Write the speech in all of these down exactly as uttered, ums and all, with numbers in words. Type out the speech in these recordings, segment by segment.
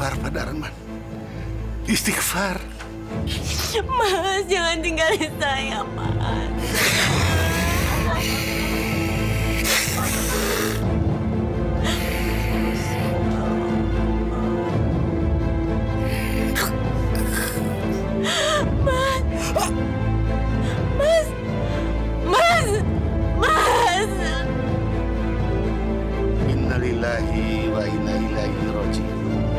istighfar pada Arman. Istighfar. Mas, jangan tinggalin saya, Mas. Mas, Mas, Mas. Innalillahi wa inna ilaihi raji'un.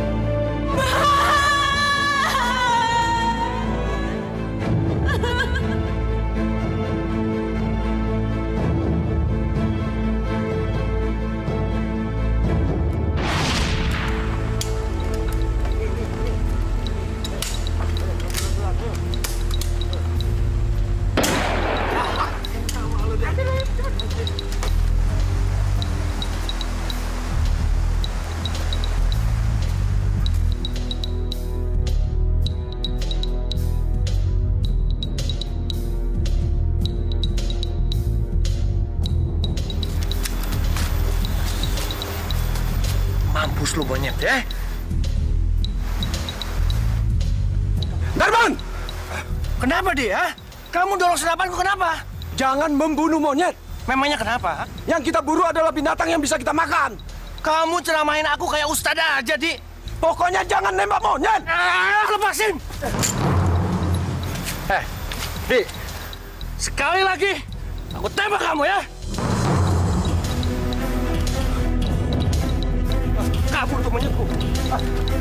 Mampus lu monyet ya. Darman! Kenapa dia? Kamu dorong senapanku kenapa? Jangan membunuh monyet. Memangnya kenapa? Yang kita buru adalah binatang yang bisa kita makan. Kamu ceramahin aku kayak ustadz aja, Di. Pokoknya jangan nembak monyet. Ah, lepasin! Eh, Di. Sekali lagi, aku tembak kamu ya. Kabur tuh monyetku. Ah.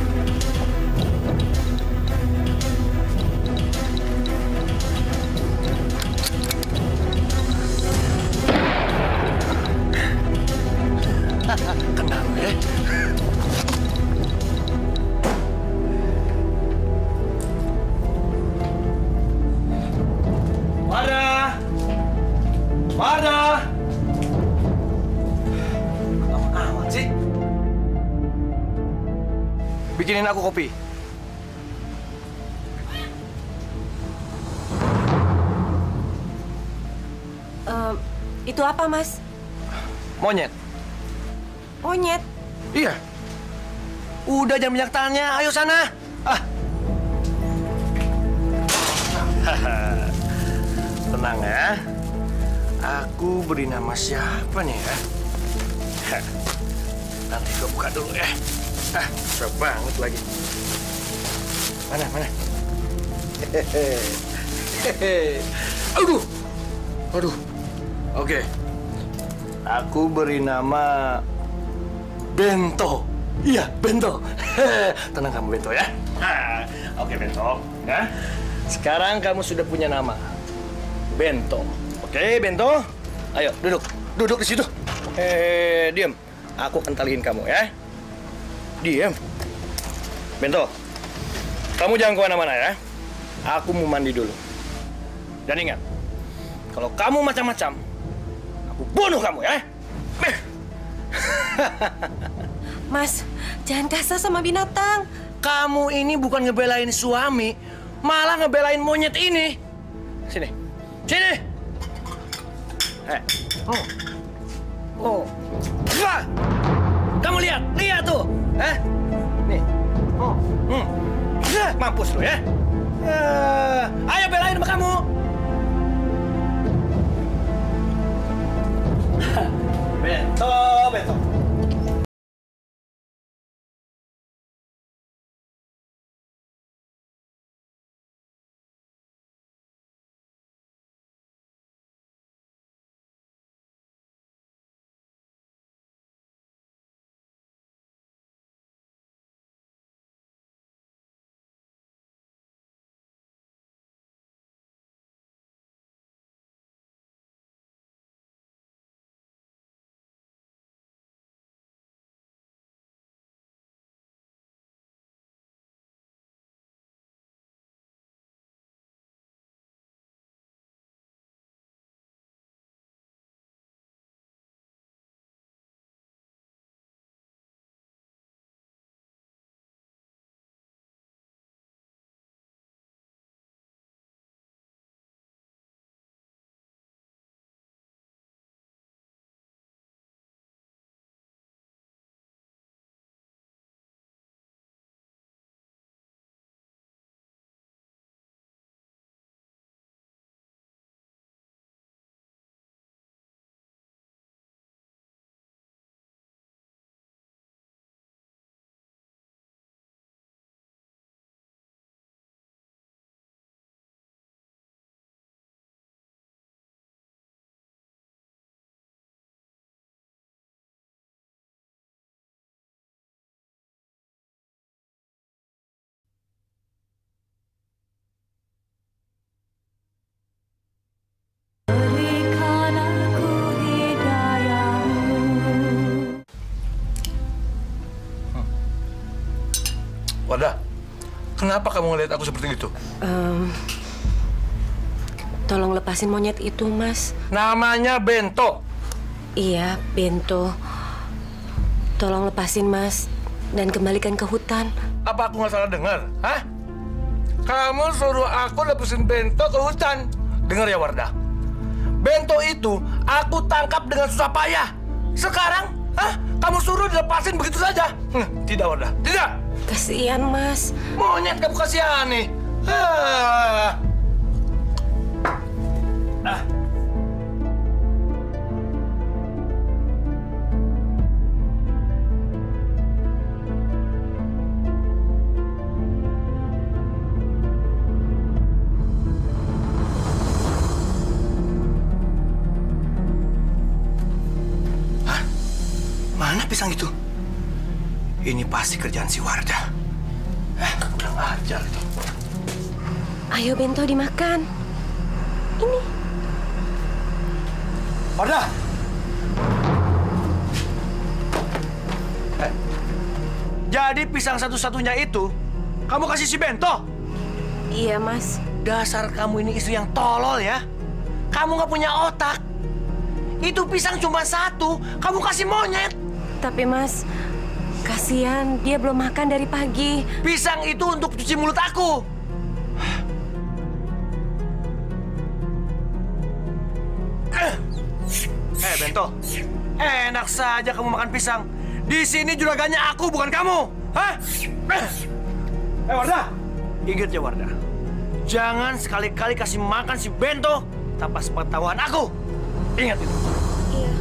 Kenal ya? Warda! Warda! Lama amat sih. Bikinin aku kopi. Um, itu apa, Mas? Monyet. Monyet? Iya. Udah jangan banyak tanya, ayo sana. Ah. Tenang ya. Aku beri nama siapa nih ya? Nanti gue buka dulu ya. Ah, susah banget lagi. Mana, mana? Hehehe. Aduh. Aduh. Oke. Aku beri nama Bento. Iya, Bento. Tenang kamu, Bento ya. Oke, Bento. Ya. Sekarang kamu sudah punya nama. Bento. Oke, Bento. Ayo, duduk. Duduk di situ. Eh, diam. Aku akan taliin kamu ya. Diam. Bento. Kamu jangan kemana-mana ya. Aku mau mandi dulu. Dan ingat, kalau kamu macam-macam, aku bunuh kamu ya. Mas, jangan kasar sama binatang. Kamu ini bukan ngebelain suami, malah ngebelain monyet ini. Sini. Sini. Eh. Oh. Oh. Wah. Kamu lihat, lihat tuh. Eh? Nih. Oh. Hmm. Mampus lu ya. Uh, ayo belain sama kamu. Bento, Bento. Wardah, kenapa kamu ngeliat aku seperti itu? Um, tolong lepasin monyet itu, Mas. Namanya Bento. Iya, Bento. Tolong lepasin, Mas, dan kembalikan ke hutan. Apa aku nggak salah dengar? Hah? Kamu suruh aku lepasin Bento ke hutan. Dengar ya, Wardah. Bento itu aku tangkap dengan susah payah. Sekarang, hah? Kamu suruh dilepasin begitu saja? Hm, tidak, Wardah. Tidak. Kasihan, Mas. Monyet kamu kasihani. Ah. Ah. Mana pisang itu? Ini pasti kerjaan si Wardah. Eh, kurang ajar itu. Ayo, Bento, dimakan. Ini. Wardah! Eh, jadi pisang satu-satunya itu kamu kasih si Bento? Iya, Mas. Dasar kamu ini istri yang tolol ya. Kamu nggak punya otak. Itu pisang cuma satu, kamu kasih monyet. Tapi, Mas, kasihan dia belum makan dari pagi. Pisang itu untuk cuci mulut aku. Eh, Bento. Enak saja kamu makan pisang. Di sini juragannya aku, bukan kamu. Hah? Eh, Wardah. Ingat ya, Wardah. Jangan sekali-kali kasih makan si Bento tanpa sepengetahuan aku. Ingat itu. Iya.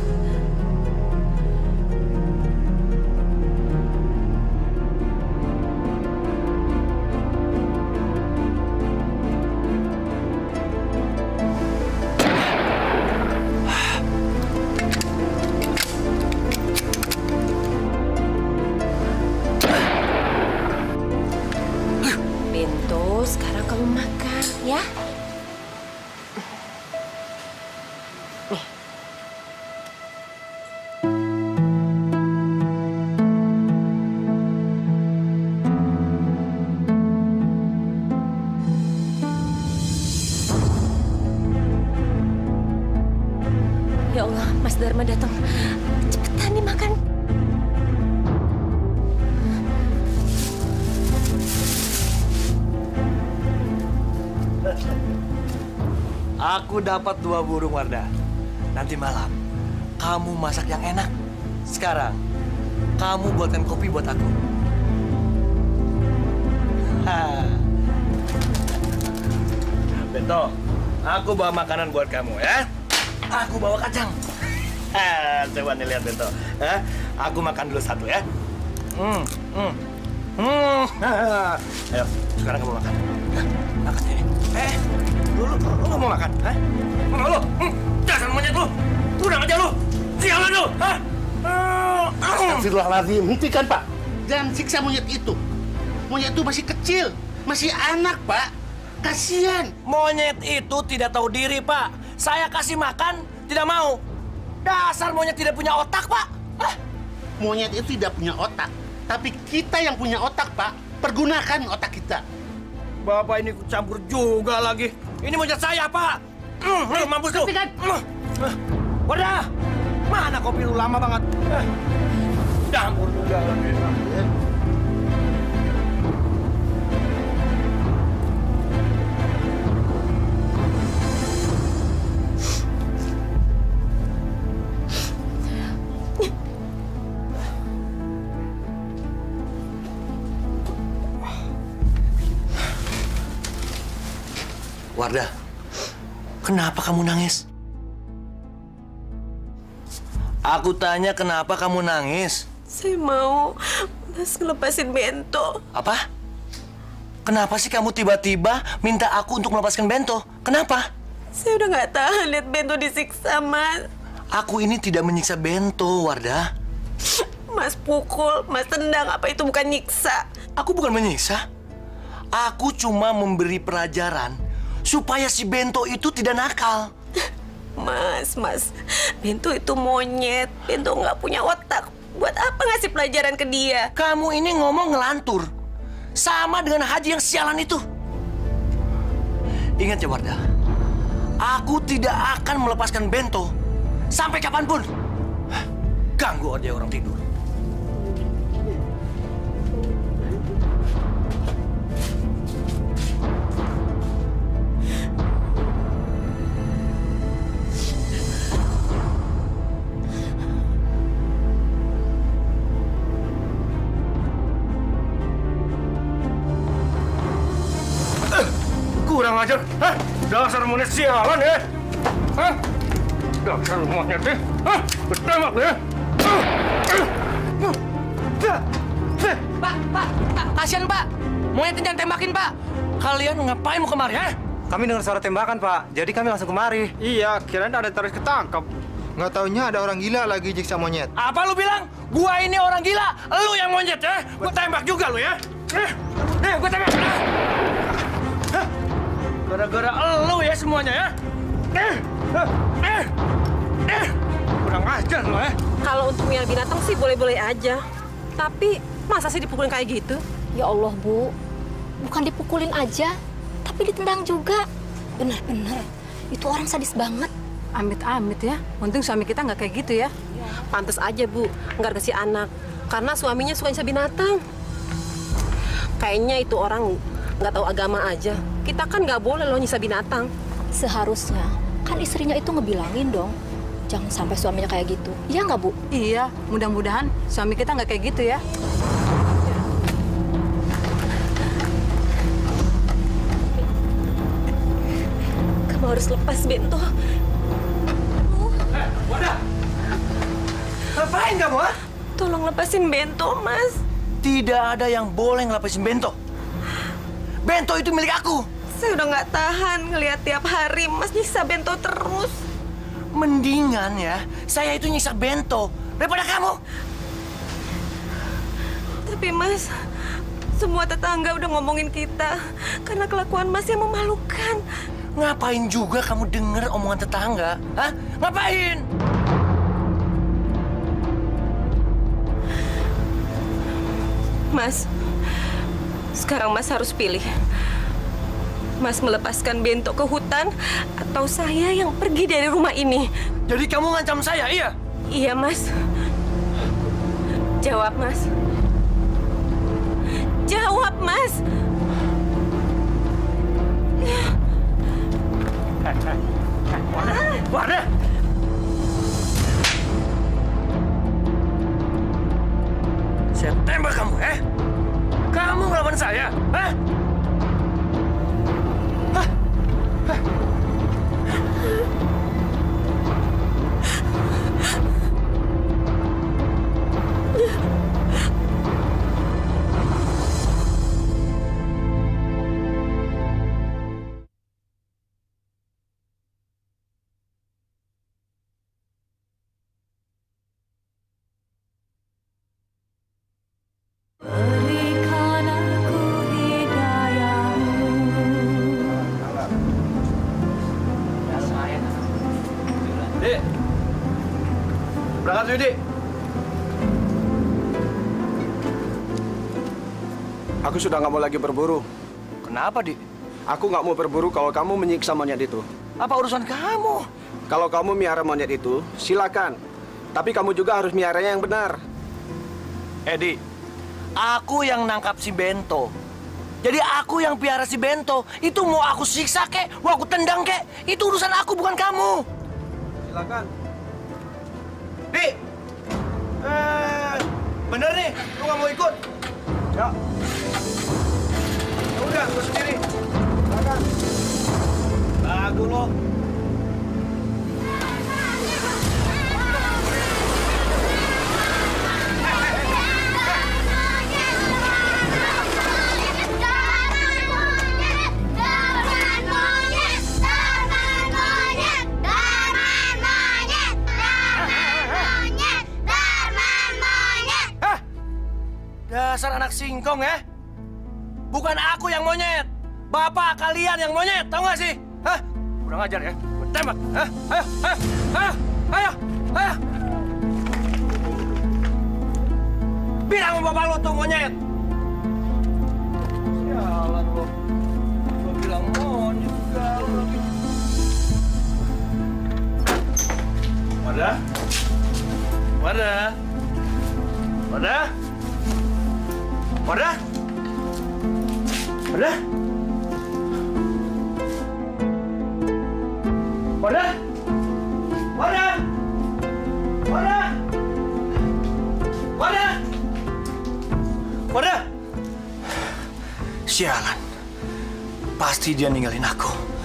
Bento, sekarang kamu makan, ya? Nih. Ya Allah, Mas Dharma datang. Cepetan dimakan. Aku dapat dua burung, Wardah. Nanti malam, kamu masak yang enak. Sekarang, kamu buatkan kopi buat aku. Ha. Bento, aku bawa makanan buat kamu ya. Aku bawa kacang. Ha, coba nih lihat, Bento. Ha? Aku makan dulu satu ya. Hmm, hmm, hmm. Ayo, sekarang kamu makan. Hah, makan ini. Eh, lu, lu, lu nggak mau makan? Hah? Mau lu? Hmm, dasar monyet lu. Kurang aja lu. Sialan lu. Hah? Astagfirullahaladzim, hentikan, Pak. Jangan siksa monyet itu. Monyet itu masih kecil, masih anak, Pak. Kasihan. Monyet itu tidak tahu diri, Pak. Saya kasih makan, tidak mau. Dasar monyet tidak punya otak, Pak. Hah? Monyet itu tidak punya otak. Tapi kita yang punya otak, Pak. Pergunakan otak kita. Bapak ini campur juga lagi. Ini monyet saya, Pak. Mm, hey, mampus lu. Hentikan. Mm. Wadah, mana kopi lu lama banget. Eh, campur juga lagi. Wardah, kenapa kamu nangis? Aku tanya kenapa kamu nangis? Saya mau Mas ngelepasin Bento. Apa? Kenapa sih kamu tiba-tiba minta aku untuk melepaskan Bento? Kenapa? Saya udah nggak tahan lihat Bento disiksa, Mas. Aku ini tidak menyiksa Bento, Wardah. Mas pukul, Mas tendang, apa itu bukan nyiksa? Aku bukan menyiksa. Aku cuma memberi pelajaran supaya si Bento itu tidak nakal. Mas, Mas, Bento itu monyet. Bento nggak punya otak. Buat apa ngasih pelajaran ke dia? Kamu ini ngomong ngelantur. sama dengan Haji yang sialan itu. Ingat ya Wardah, aku tidak akan melepaskan Bento sampai kapanpun. Ganggu aja orang tidur. Kurang ajar, hah? Dasar monyet sialan ya, hah? Dasar monyet ya, hah? Bertembak ya. Pak, Pak, Pak, kasihan Pak. Monyetnya jangan tembakin Pak. Kalian ngapain mau kemari, ha? Kami dengar suara tembakan, Pak. Jadi kami langsung kemari. Iya, kirain ada terus ketangkap. Nggak taunya ada orang gila lagi jiksa monyet. Apa lu bilang? Gua ini orang gila, lu yang monyet ya? Gua tembak juga lu ya. Nih, nih gua tembak. Hah? Gara-gara lu ya semuanya ya. Nih, nih, nih. Kurang ajar lu ya. Kalau untuk miara binatang sih boleh-boleh aja. Tapi masa sih dipukulin kayak gitu? Ya Allah, Bu. Bukan dipukulin aja, tapi ditendang juga. Benar-benar, itu orang sadis banget. Amit-amit ya. Untung suami kita nggak kayak gitu ya. Pantes aja, Bu. Nggak kasih anak. Karena suaminya suka nyiksa binatang. Kayaknya itu orang nggak tahu agama aja. Kita kan nggak boleh loh nyiksa binatang. Seharusnya, kan istrinya itu ngebilangin dong. Jangan sampai suaminya kayak gitu. Iya nggak, Bu? Iya, mudah-mudahan suami kita nggak kayak gitu ya. Kamu harus lepas Bento. Eh, Wadah! Ngapain kamu, ha? Tolong lepasin Bento, Mas. Tidak ada yang boleh ngelepasin Bento. Bento itu milik aku. Saya udah nggak tahan ngelihat tiap hari Mas nyiksa Bento terus. Mendingan ya, saya itu nyiksa Bento daripada kamu. Tapi Mas, semua tetangga udah ngomongin kita karena kelakuan Mas yang memalukan. Ngapain juga kamu denger omongan tetangga? Hah? Ngapain? Mas, sekarang Mas harus pilih. Mas melepaskan Bento ke hutan atau saya yang pergi dari rumah ini. Jadi kamu ngancam saya, iya? Iya, Mas. Jawab, Mas. Jawab, Mas. Wadah! Saya tembak kamu, eh? Kamu ngelawan saya, eh? Hah? Hah? Berikan aku hidayahmu. Dik, berangkat yuk, Dik. Aku sudah nggak mau lagi berburu. Kenapa, Dik? Aku nggak mau berburu kalau kamu menyiksa monyet itu. Apa urusan kamu? Kalau kamu miara monyet itu, silakan. Tapi kamu juga harus miaranya yang benar. Edi, aku yang nangkap si Bento. Jadi aku yang piara si Bento. Itu mau aku siksa kek, mau aku tendang kek. Itu urusan aku, bukan kamu. Silakan. Di, eh, bener nih, lu nggak mau ikut? Ya. Ya udah, gue sendiri. Silakan. Bagus lo. Dasar anak singkong ya. Bukan aku yang monyet. Bapak kalian yang monyet, tahu nggak sih? Hah? Kurang ajar ya. Gua tembak. Hah? Ayo, ayo, ayo, ayo, ayo. Bilang sama bapak lo tuh monyet. Wardah? Wardah? Wardah? Wardah? Wardah? Wardah? Wardah? Wardah? Wardah? Wardah? Sialan. Pasti dia ninggalin aku.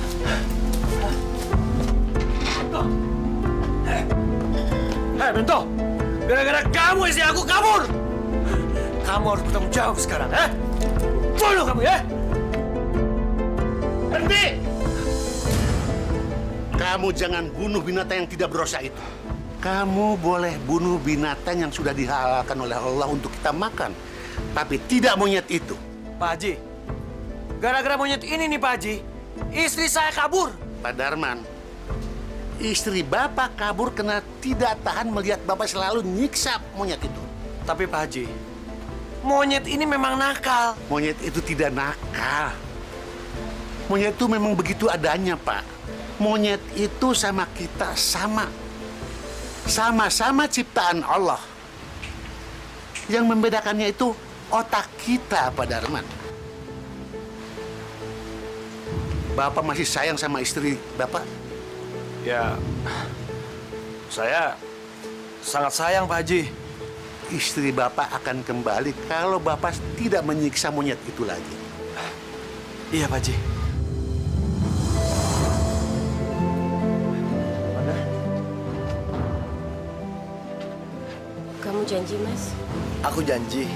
Hei, hey, Bento! Gara-gara kamu istri aku kabur! Kamu harus bertanggung jawab sekarang, eh? Bunuh kamu, ya? Berhenti! Kamu jangan bunuh binatang yang tidak berdosa itu. Kamu boleh bunuh binatang yang sudah dihalalkan oleh Allah untuk kita makan. Tapi tidak monyet itu. Pak Haji, gara-gara monyet ini nih Pak Haji, istri saya kabur. Pak Darman, istri Bapak kabur karena tidak tahan melihat Bapak selalu nyiksa monyet itu. Tapi Pak Haji, monyet ini memang nakal. Monyet itu tidak nakal. Monyet itu memang begitu adanya, Pak. Monyet itu sama kita sama. Sama-sama ciptaan Allah. Yang membedakannya itu otak kita, Pak Darman. Bapak masih sayang sama istri Bapak? Ya, saya sangat sayang Pak Haji. Istri Bapak akan kembali kalau Bapak tidak menyiksa monyet itu lagi. Iya Pak Haji. Kamu janji, Mas? Aku janji.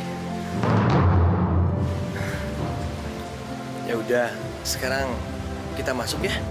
Ya udah, sekarang kita masuk ya.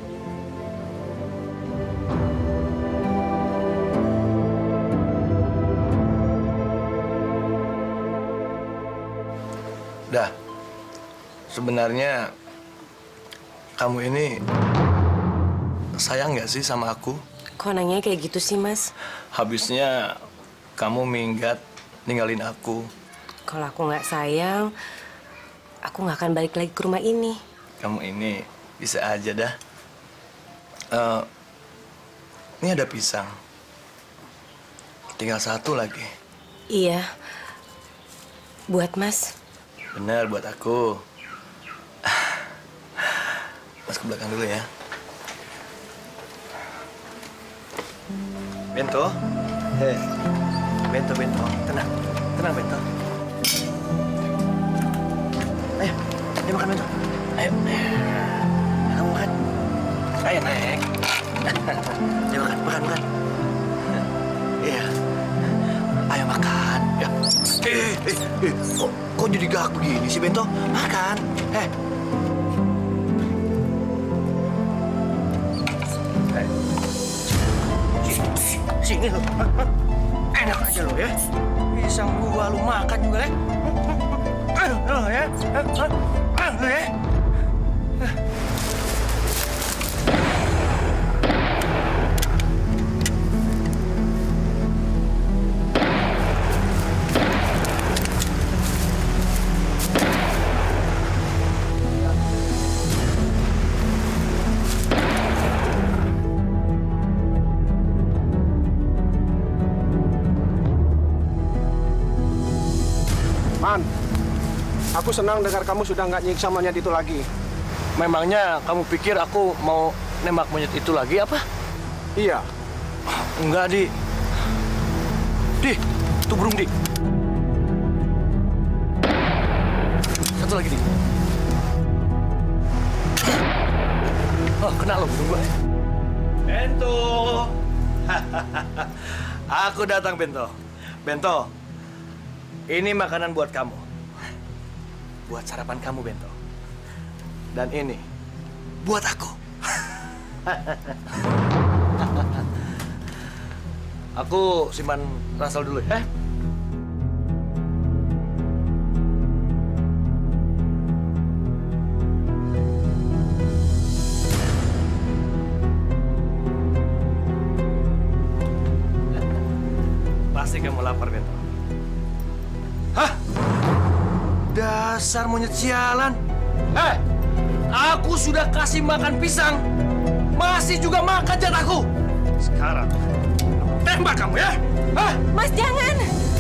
Dah, sebenarnya kamu ini sayang nggak sih sama aku? Kok nanya kayak gitu sih, Mas? Habisnya kamu minggat ninggalin aku. Kalau aku nggak sayang, aku nggak akan balik lagi ke rumah ini. Kamu ini bisa aja dah. Uh, ini ada pisang. Tinggal satu lagi. Iya. Buat Mas. Benar, buat aku. Mas ke belakang dulu ya. Bento. Hei. Bento, Bento. Tenang. Tenang, Bento. Ayo. Ayo makan, Bento. Ayo. Kamu makan. Ayo, naik. Ayo makan, makan, makan. Iya. Ayo makan. Ya. Eh, eh, eh. Kok, kok jadi gak begini sih, Bento? Makan. Eh. Sini lo. Enak aja lo ya. Pisang gua lu makan juga ya. Aduh, lo ya. Aduh ya. Man, aku senang dengar kamu sudah nggak nyiksa monyet itu lagi. Memangnya kamu pikir aku mau nembak monyet itu lagi apa? Iya. Enggak, Di. Di, itu burung, Di. Satu lagi, Di. Oh, kena lo burung gue. Bento. Aku datang, Bento. Bento. Ini makanan buat kamu. Buat sarapan kamu, Bento. Dan ini buat aku. Aku simpan ransel dulu ya. Pasti kamu lapar, Bento. Hah? Dasar monyet sialan. Eh, aku sudah kasih makan pisang. Masih juga makan jatahku. Sekarang, tembak kamu ya. Hah? Mas, jangan.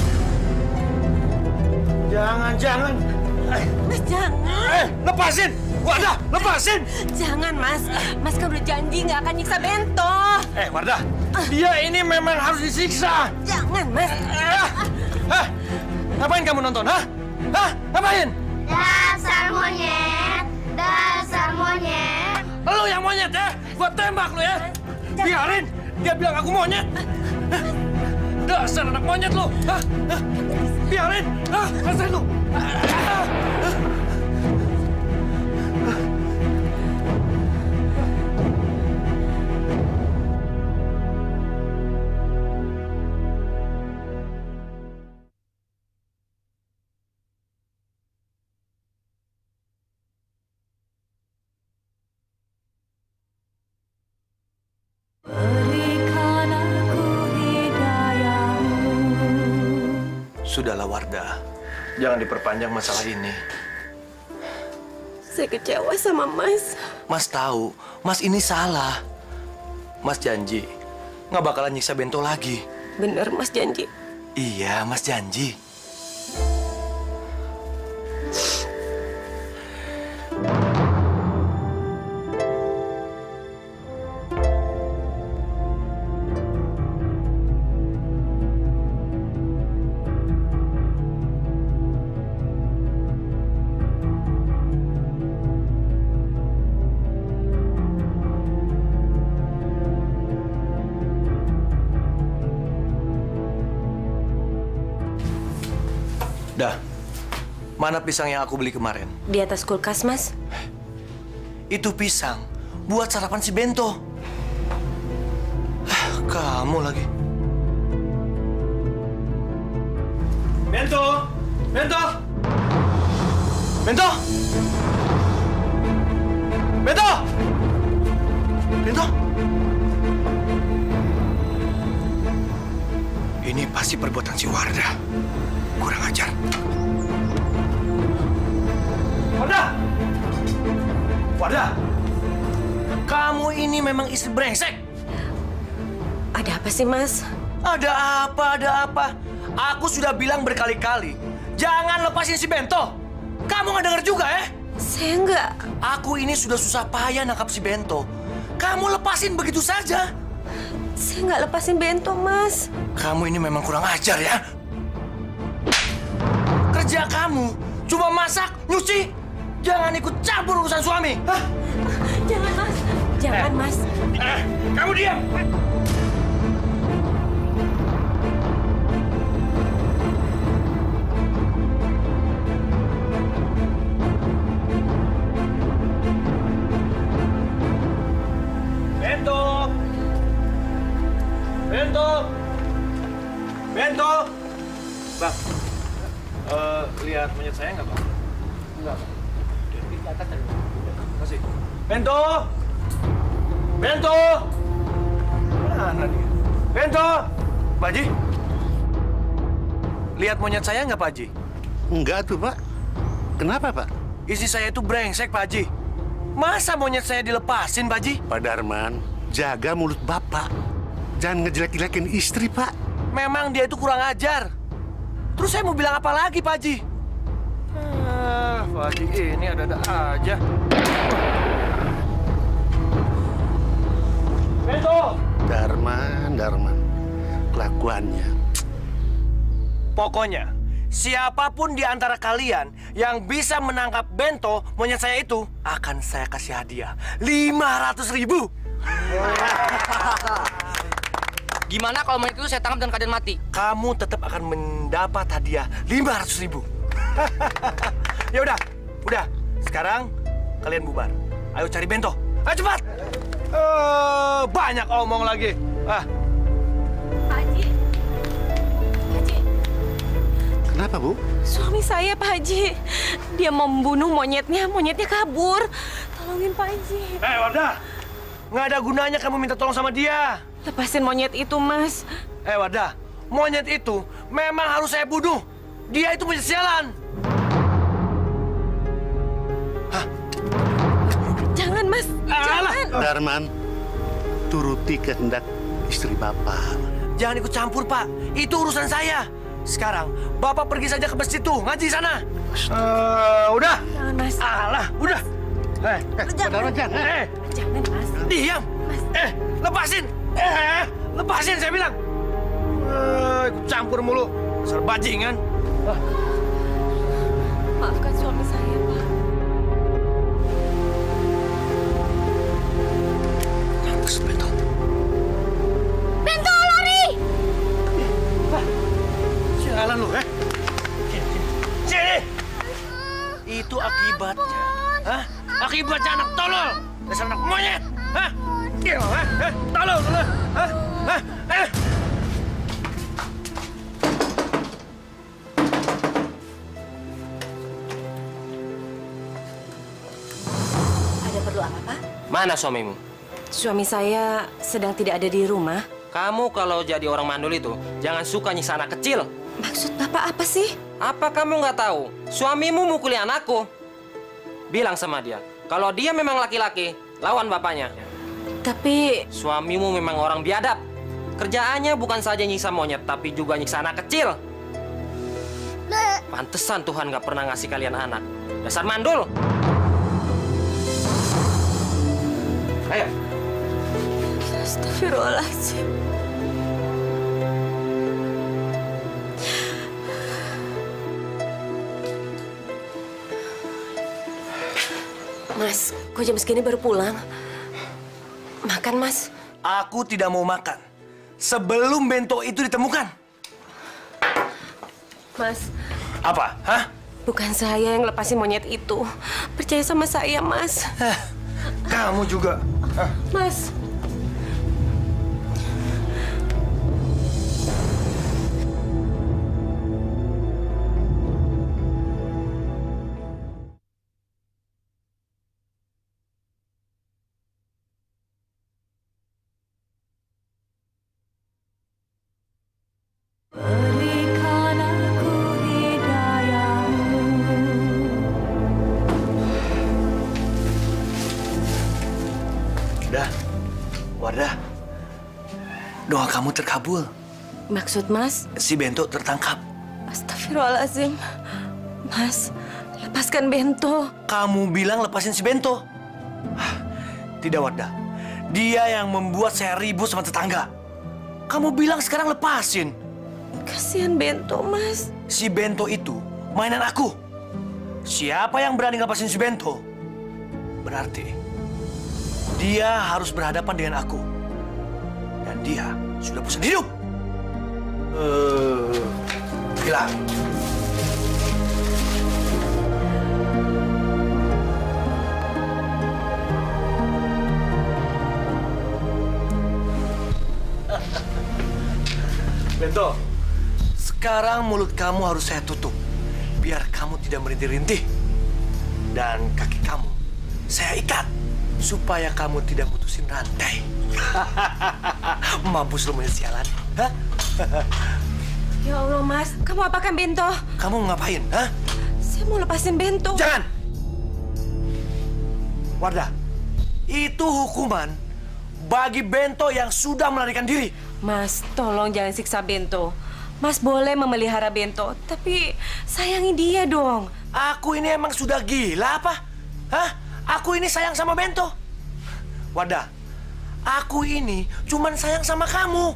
Jangan, jangan. Eh, Mas, jangan. eh, lepasin. Wardah, lepasin. Jangan, Mas. Mas kan udah janji nggak akan nyiksa Bento. Eh, Wardah, dia ini memang harus disiksa. Jangan, Mas. Eh, hah? Ngapain kamu nonton, hah? Hah? Ngapain? Dasar monyet, dasar monyet. Lu yang monyet ya? Gua tembak lu ya. Biarin, dia bilang aku monyet. Hah? Dasar anak monyet lu. Hah? Hah? Biarin. Hah? Rasain lu. Ah! Sudahlah Wardah, jangan diperpanjang masalah ini. Saya kecewa sama Mas. Mas tahu, Mas ini salah. Mas janji, nggak bakalan nyiksa Bento lagi. Bener, Mas janji. Iya, Mas janji. Dah, mana pisang yang aku beli kemarin? Di atas kulkas, Mas. Itu pisang buat sarapan si Bento. Kamu lagi. Bento! Bento! Bento! Bento! Bento! Ini pasti perbuatan si Wardah. Kurang ajar. Wardah! Wardah! Kamu ini memang istri brengsek. Ada apa sih, Mas? Ada apa, ada apa? Aku sudah bilang berkali-kali, jangan lepasin si Bento. Kamu nggak dengar juga, ya? Saya nggak. Aku ini sudah susah payah nangkap si Bento. Kamu lepasin begitu saja. Saya nggak lepasin Bento, Mas. Kamu ini memang kurang ajar, ya? Kerja kamu cuma masak, nyuci. Jangan ikut campur urusan suami. Hah? Jangan, Mas. Jangan, eh. Mas. Eh, kamu diam. Bento. Bento. Bento. Bang. Uh, lihat monyet saya nggak, Bang? Enggak, Bang. Di atas tadi. Masih. Bento! Bento! Mana dia? Bento! Pak Haji? Lihat monyet saya nggak, Pak Haji? Enggak tuh, Pak. Kenapa, Pak? Istri saya itu brengsek, Pak Haji. Masa monyet saya dilepasin, Pak Haji? Pak Darman, jaga mulut Bapak. Jangan ngejelek-jelekin istri, Pak. Memang dia itu kurang ajar. Terus saya mau bilang apa lagi, Pak Haji? Ah, Pak Haji ini ada-ada aja. Bento! Darman, Darman. Kelakuannya. Pokoknya, siapapun di antara kalian yang bisa menangkap Bento, monyet saya itu, akan saya kasih hadiah lima ratus ribu. Gimana kalau monyet itu saya tangkap dan keadaan mati? Kamu tetap akan mendapat hadiah lima ratus ribu. Ya udah, udah. Sekarang kalian bubar. Ayo cari Bento. Ayo cepat. Uh, banyak omong lagi. Ah. Pak Haji. Haji. Kenapa, Bu? Suami saya, Pak Haji. Dia mau membunuh monyetnya. Monyetnya kabur. Tolongin Pak Haji. Eh, hey, Wardah. Nggak ada gunanya kamu minta tolong sama dia. Lepasin monyet itu, Mas. Eh, hey, Wardah. Monyet itu memang harus saya bunuh. Dia itu punya sialan. Hah? Jangan, Mas. Jangan. Darman, turuti kehendak istri Bapak. Jangan ikut campur, Pak. Itu urusan saya. Sekarang, Bapak pergi saja ke masjid tuh, ngaji sana. Uh, udah. Jangan, Mas. Alah, udah. Eh, eh, jangan. jangan. Eh, jangan, Mas. Diam. Mas. Eh, lepasin. Eh, lepasin saya bilang. Eh, ikut campur mulu. Dasar bajingan. Ah. Maafkan suami saya, Pak. Mampus, Bento. Bento, lari! Jalan lu, eh? Sini! Itu akibatnya. Hah? Akibatnya anak tolol. Dasar anak monyet. Hah? Gila, hah? Eh, tolol, tolol. Hah? Hah? Eh! Ada perlu apa, Pak? Mana suamimu? Suami saya sedang tidak ada di rumah. Kamu kalau jadi orang mandul itu, jangan suka nyiksa anak kecil. Maksud Bapak apa sih? Apa kamu nggak tahu? Suamimu mukuli anakku. Bilang sama dia, kalau dia memang laki-laki, lawan bapaknya. Tapi... Suamimu memang orang biadab. Kerjaannya bukan saja nyiksa monyet, tapi juga nyiksa anak kecil. Pantesan Tuhan nggak pernah ngasih kalian anak. Dasar mandul. Ayo. Astagfirullahaladzim. Mas, kok jam segini baru pulang? Makan, Mas. Aku tidak mau makan sebelum bento itu ditemukan. Mas. Apa? Hah? Bukan saya yang lepasin monyet itu. Percaya sama saya, Mas. Hah, kamu juga. Hah? Mas. Wardah, doa kamu terkabul. Maksud Mas? Si Bento tertangkap. Astagfirullahaladzim. Mas, lepaskan Bento. Kamu bilang lepasin si Bento. Tidak, Wardah. Dia yang membuat saya ribut sama tetangga. Kamu bilang sekarang lepasin. Kasihan Bento, Mas. Si Bento itu mainan aku. Siapa yang berani lepasin si Bento? Berarti dia harus berhadapan dengan aku. Dan dia sudah bosan hidup. Uh, gila. Bento, sekarang mulut kamu harus saya tutup. Biar kamu tidak merintih-rintih. Dan kaki kamu saya ikat. Supaya kamu tidak putusin rantai. Mampus lu monyet sialan. Hah? Ya Allah, Mas. Kamu apakan Bento? Kamu mau ngapain? Hah? Saya mau lepasin Bento. Jangan! Wardah, itu hukuman bagi Bento yang sudah melarikan diri. Mas, tolong jangan siksa Bento. Mas boleh memelihara Bento, tapi sayangi dia dong. Aku ini emang sudah gila apa? Hah? Aku ini sayang sama Bento. Wardah, aku ini cuman sayang sama kamu.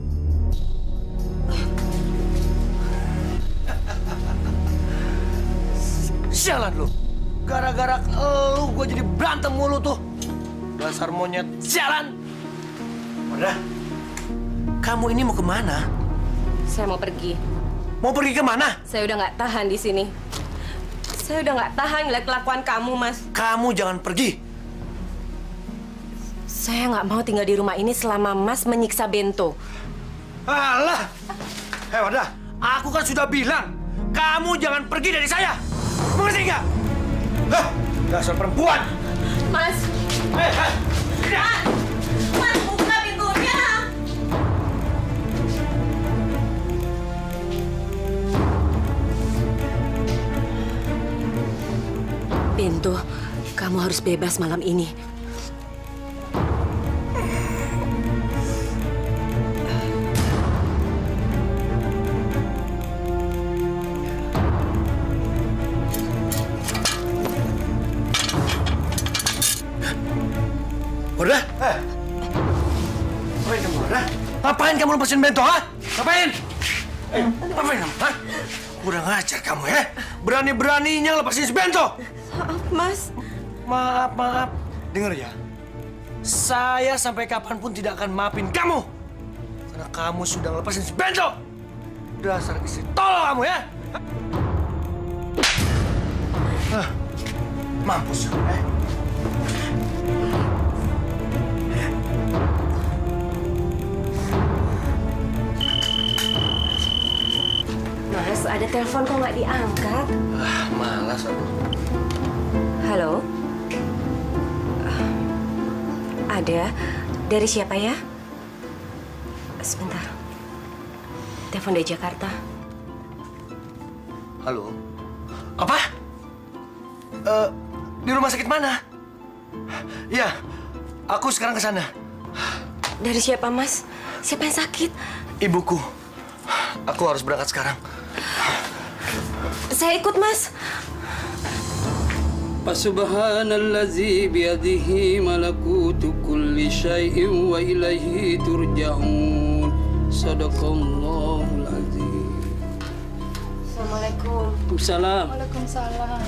Sialan lu. Gara-gara lu gue jadi berantem mulu tuh. Dasar monyet sialan. Wardah, kamu ini mau kemana? Saya mau pergi. Mau pergi kemana? Saya udah nggak tahan di sini. Saya udah nggak tahan ngeliat kelakuan kamu, Mas. Kamu jangan pergi. Saya nggak mau tinggal di rumah ini selama Mas menyiksa Bento. Alah! Hei, Wardah, aku kan sudah bilang, kamu jangan pergi dari saya. Mengerti nggak? Hah? Dasar perempuan! Mas! Hei, hei! Mas! Mas, buka pintunya! Bento, kamu harus bebas malam ini. kamu lepasin Bento, ha? Ngapain? Eh, ngapain kamu, ha? Kurang ajar kamu, ya? Berani-beraninya lepasin si Bento. Maaf, Mas. Maaf, maaf. Dengar ya. Saya sampai kapanpun tidak akan maafin kamu. Karena kamu sudah lepasin si Bento. Dasar istri tolol kamu, ya? Hah? Mampus, eh? Mas, ada telepon kok nggak diangkat? Ah, malas aku. Halo? Uh, ada. Dari siapa ya? Sebentar. Telepon dari Jakarta. Halo? Apa? Uh, di rumah sakit mana? Iya, aku sekarang ke sana. Dari siapa, Mas? Siapa yang sakit? Ibuku. Aku harus berangkat sekarang. Saya ikut, Mas. Subhanallazi biyadihi malakutu kulli syai'in wa ilaihi turja'un. Sadaqallahul azim. Assalamualaikum. Waalaikumsalam. Waalaikumsalam.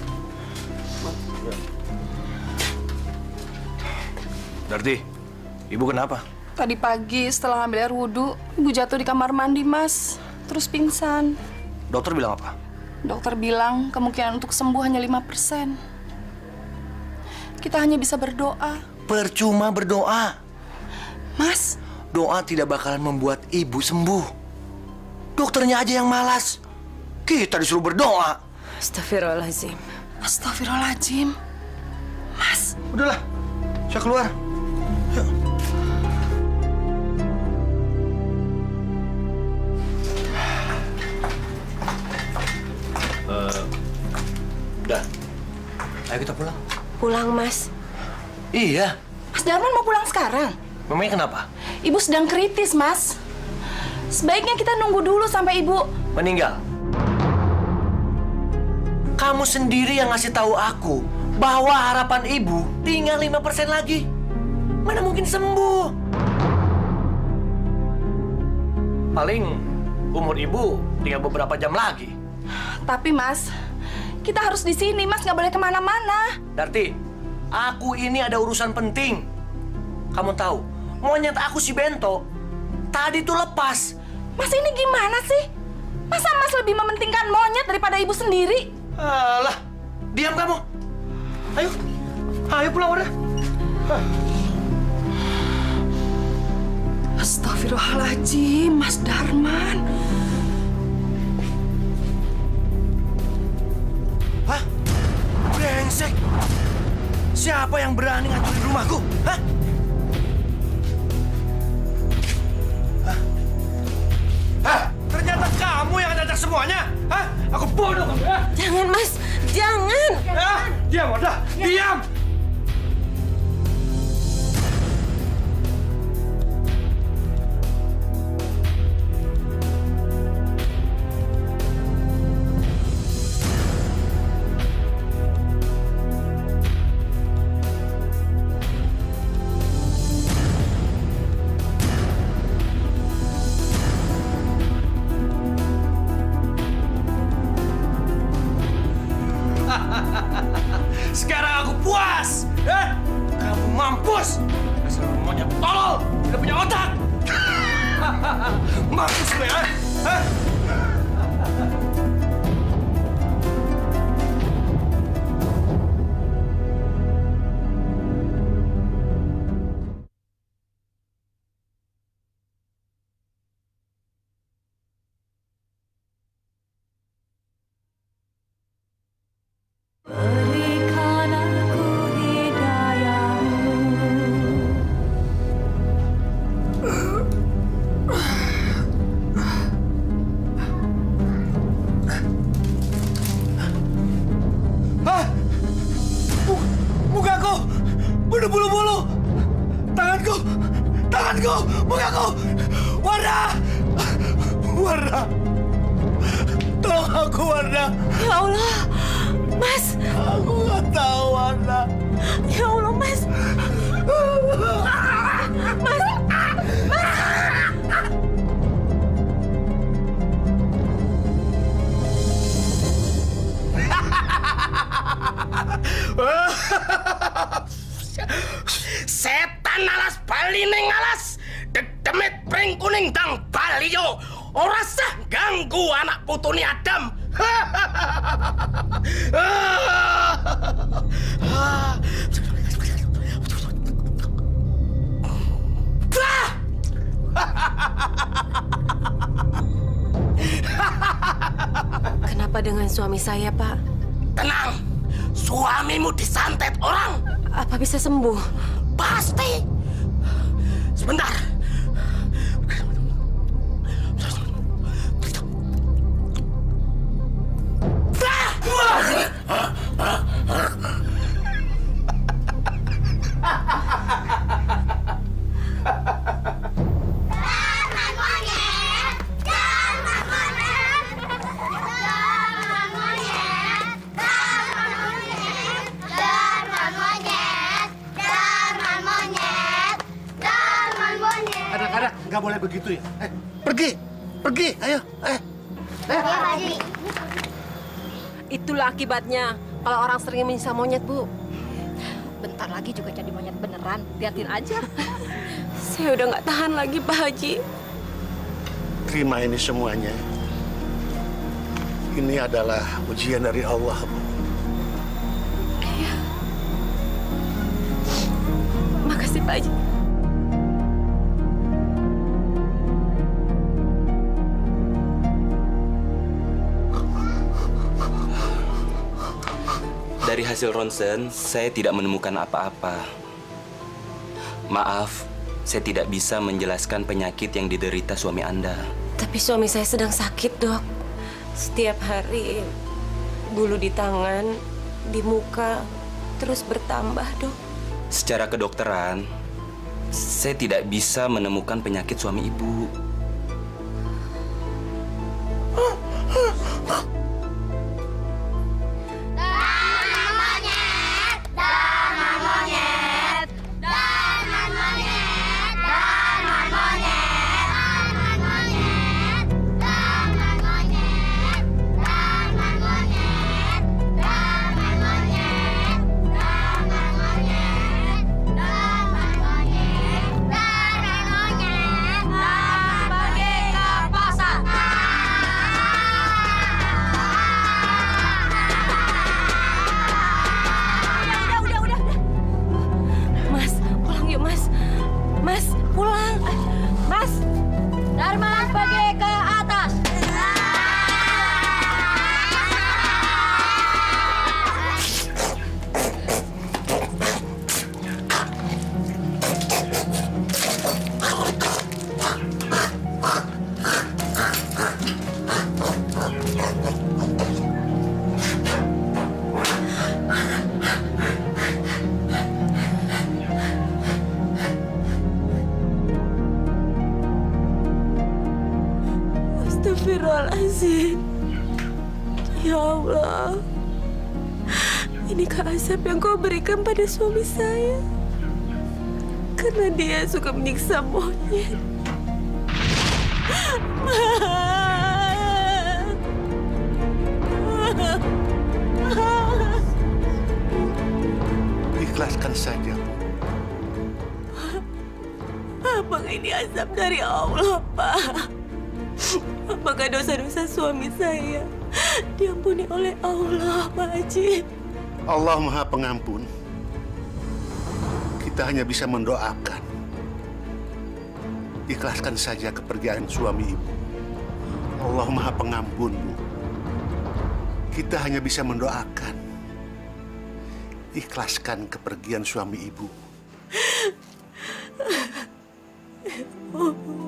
Darti, ibu kenapa? Tadi pagi setelah ambil air wudhu, ibu jatuh di kamar mandi, Mas. Terus pingsan. Dokter bilang apa? Dokter bilang kemungkinan untuk sembuh hanya lima persen. Kita hanya bisa berdoa. Percuma berdoa. Mas, doa tidak bakalan membuat ibu sembuh. Dokternya aja yang malas. Kita disuruh berdoa. Astagfirullahaladzim. Astagfirullahaladzim. Mas. Udahlah, saya keluar. Yuk. Uh, udah. Ayo kita pulang. Pulang, Mas. Iya. Mas Darman mau pulang sekarang? Memangnya kenapa? Ibu sedang kritis, Mas. Sebaiknya kita nunggu dulu sampai ibu meninggal. Kamu sendiri yang ngasih tahu aku bahwa harapan ibu tinggal lima persen lagi. Mana mungkin sembuh? Paling umur ibu tinggal beberapa jam lagi. Tapi, Mas, kita harus di sini, Mas. Nggak boleh kemana-mana. Darti, aku ini ada urusan penting. Kamu tahu, monyet aku si Bento tadi tuh lepas. Mas, ini gimana sih? Masa Mas lebih mementingkan monyet daripada ibu sendiri? Alah, diam kamu. Ayo, ayo pulang udah. Astagfirullahaladzim, Mas Darman. Hah? Brengsek! Siapa yang berani ngancurin rumahku? Hah? Hah? Hah? Ternyata kamu yang ngajak semuanya? Hah? Aku bodoh kamu ya? Jangan, Mas. Jangan. Ya, diam, udah. Diam! Sekarang aku puas! Eh? Kamu mampus! Dasar monyet tolol! Tidak punya otak! Mampus lu ya! Hah? Bulu-bulu! Tanganku! Tanganku! Mukaku! Warna! Warna! Tolong aku, Warna! Ya Allah! Mas! Aku nggak tahu, Warna! Ya Allah, Mas! Mas! Mas! Setan alas bali ning alas, dedemit pring kuning dang bali yo. Ora sah ganggu anak putune Adam. Kenapa dengan suami saya, Pak? Tenang, suamimu disantet orang. Apa bisa sembuh? Pasti. Sebentar. Anak-anak, nggak boleh begitu ya. Eh, pergi, pergi, ayo. Eh, eh. Ya, Pak Haji. Itulah akibatnya kalau orang sering menyiksa monyet, Bu. Bentar lagi juga jadi monyet beneran. Liatin aja. Saya udah nggak tahan lagi, Pak Haji. Terima ini semuanya. Ini adalah ujian dari Allah, Bu. Iya. Makasih, Pak Haji. Dari hasil ronsen, saya tidak menemukan apa-apa. Maaf, saya tidak bisa menjelaskan penyakit yang diderita suami Anda. Tapi suami saya sedang sakit, Dok. Setiap hari bulu di tangan, di muka terus bertambah, Dok. Secara kedokteran, saya tidak bisa menemukan penyakit suami Ibu. Astagfirullahaladzim. Ya Allah, inikah azab yang kau berikan pada suami saya? Karena dia suka menyiksa monyet. Ikhlaskan saja, Bu. Apakah ini azab dari Allah, Pak? Apakah dosa-dosa suami saya diampuni oleh Allah, Pak Haji? Allah Maha Pengampun. Kita hanya bisa mendoakan. Ikhlaskan saja kepergian suami Ibu. Allah Maha Pengampun, Bu. Kita hanya bisa mendoakan. Ikhlaskan kepergian suami Ibu. Oh.